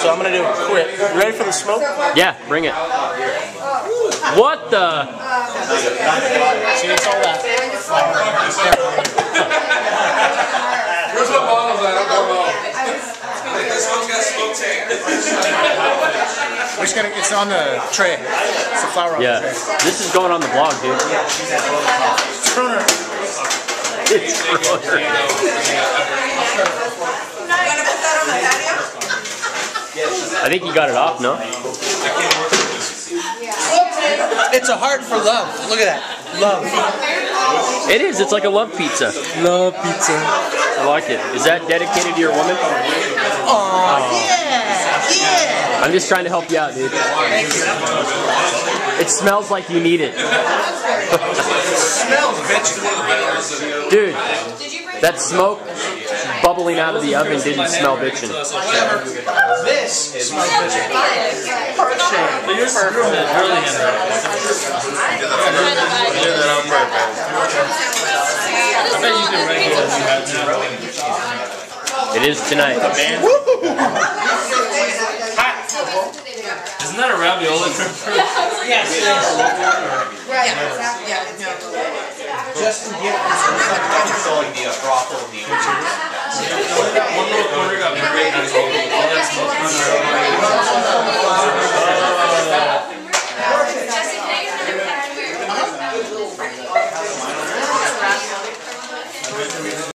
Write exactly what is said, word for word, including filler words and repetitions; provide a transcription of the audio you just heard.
So I'm gonna do it quick. You ready for the smoke? Yeah, bring it. What the? See, it's all that. Where's my bottles at? I don't know. This one's got smoke tank. We're just gonna, it's on the tray. It's the flour on Yeah. the tray. This is going on the vlog, dude. Turner. It's Kroner. I think you got it off, no? It's a heart for love. Look at that. Love. It is. It's like a love pizza. Love pizza. I like it. Is that dedicated to your woman? Oh, yeah. Yeah. I'm just trying to help you out, dude. It smells like you need it. Smells bitchy. Dude, that smoke bubbling out of the oven didn't smell bitchin'. This is my bitchy. Perfect. It is tonight. Isn't that a ravioli? Yes, it is. Right. Yeah. Just to get the brothel. One little corner got very nice.